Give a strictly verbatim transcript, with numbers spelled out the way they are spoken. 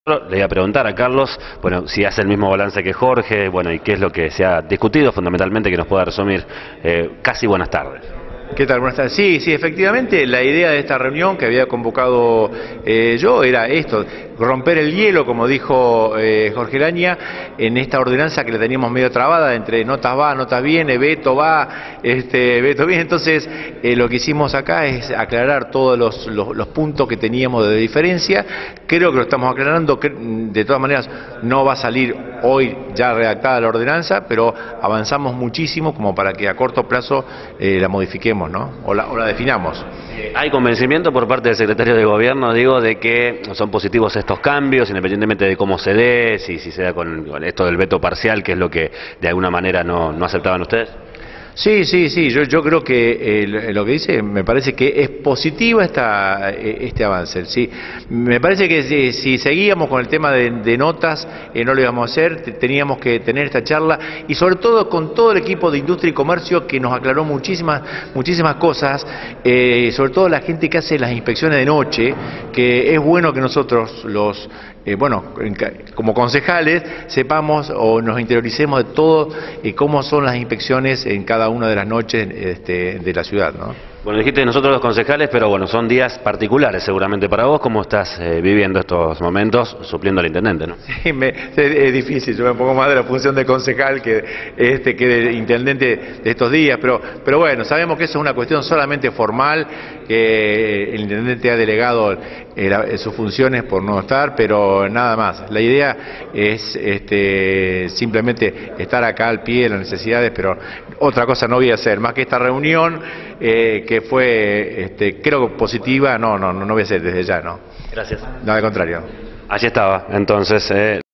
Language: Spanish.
Le iba a preguntar a Carlos, bueno, si hace el mismo balance que Jorge, bueno, y qué es lo que se ha discutido fundamentalmente, que nos pueda resumir. Eh, casi buenas tardes. ¿Qué tal? Buenas tardes. Sí, sí, efectivamente, la idea de esta reunión que había convocado eh, yo era esto, romper el hielo, como dijo eh, Jorge Laña, en esta ordenanza que la teníamos medio trabada entre notas va, notas viene, veto va, este, veto viene. Entonces, eh, lo que hicimos acá es aclarar todos los, los, los puntos que teníamos de diferencia. Creo que lo estamos aclarando, que de todas maneras no va a salir hoy ya redactada la ordenanza, pero avanzamos muchísimo como para que a corto plazo eh, la modifiquemos, ¿no? O la, o la definamos. ¿Hay convencimiento por parte del secretario de Gobierno, digo, de que son positivos estos cambios, independientemente de cómo se dé, si, si se da con, con esto del veto parcial, que es lo que de alguna manera no, no aceptaban ustedes? Sí, sí, sí, yo, yo creo que eh, lo que dice, me parece que es positiva esta, este avance. Sí. Me parece que si, si seguíamos con el tema de, de notas, eh, no lo íbamos a hacer, teníamos que tener esta charla y sobre todo con todo el equipo de Industria y Comercio que nos aclaró muchísimas, muchísimas cosas, eh, sobre todo la gente que hace las inspecciones de noche, que es bueno que nosotros los... Eh, bueno, como concejales sepamos o nos interioricemos de todo eh, cómo son las inspecciones en cada una de las noches este, de la ciudad, ¿no? Bueno, dijiste nosotros los concejales, pero bueno, son días particulares seguramente para vos. ¿Cómo estás eh, viviendo estos momentos supliendo al intendente, no? Sí, me, es difícil, yo me pongo más de la función de concejal que, este, que de intendente de estos días, pero, pero bueno, sabemos que eso es una cuestión solamente formal, que el intendente ha delegado eh, sus funciones por no estar, pero nada más. La idea es este, simplemente estar acá al pie de las necesidades, pero otra cosa no voy a hacer, más que esta reunión eh, que fue, este, creo, positiva, no, no, no voy a hacer desde ya, ¿no? Gracias. No, al contrario. Allí estaba, entonces... Eh...